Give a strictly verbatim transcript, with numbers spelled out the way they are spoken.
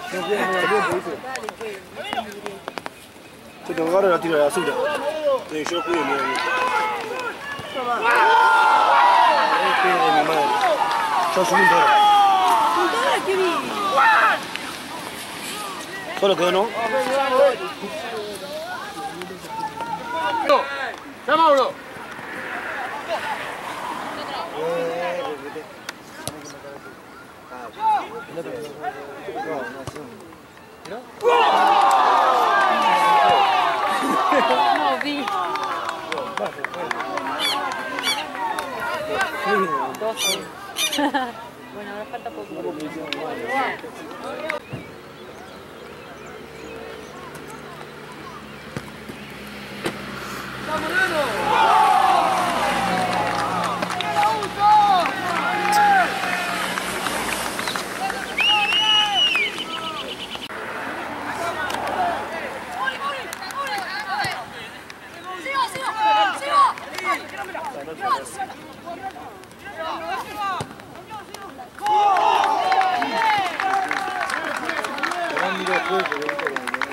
这等我这地儿收的，对，学会没有？对，你们小树林头。Solo quedó, ¿no? ¡Llama uno! No vi. doce. Bueno, ahora falta poco. Grande juego,